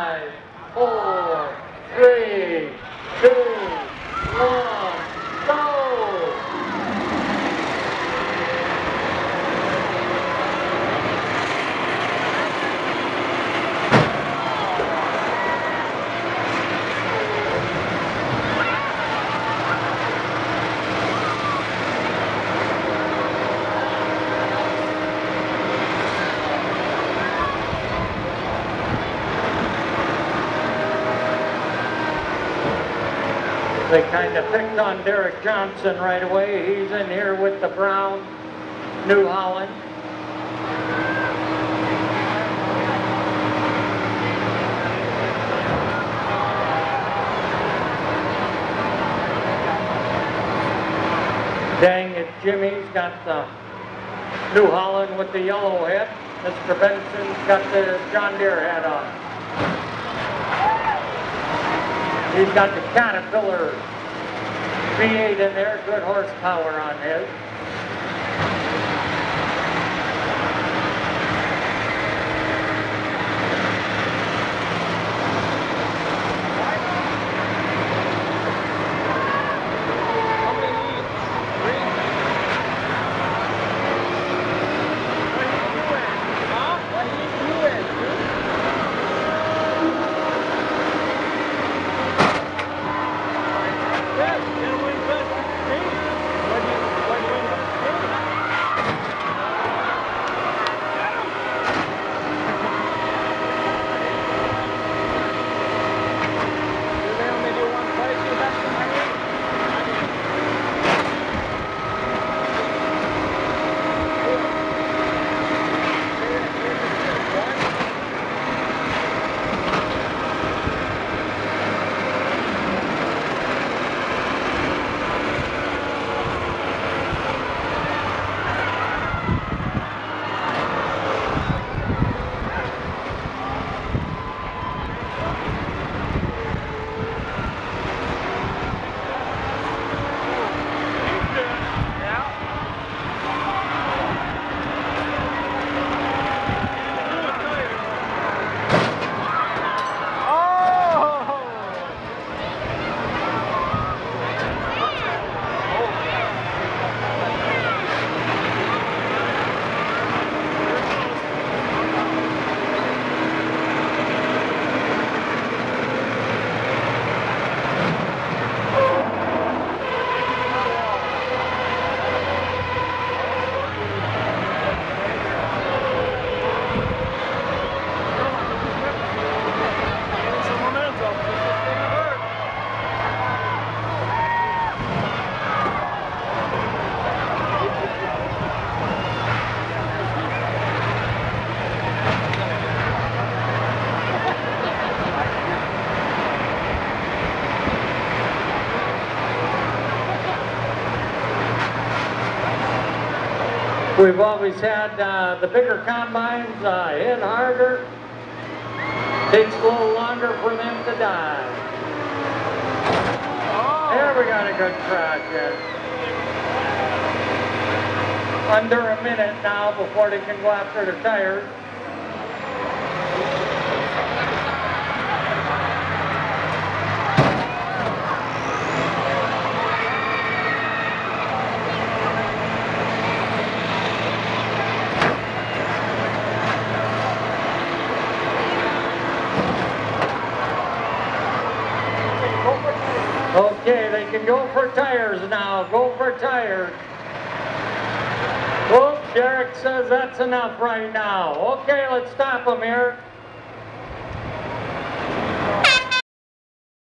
5, 4, 3, 2, 1, go! They kind of picked on Derek Johnson right away. He's in here with the brown New Holland. Dang it, Jimmy's got the New Holland with the yellow head. Mr. Benson's got the John Deere hat on. He's got the Caterpillar V8 in there, good horsepower on his. We've always had the bigger combines hit harder. Takes a little longer for them to die. Oh. There we got a good project. Under a minute now before they can go after the tires. Okay, they can go for tires now. Go for tires. Oops, Derek says that's enough right now. Okay, let's stop them here.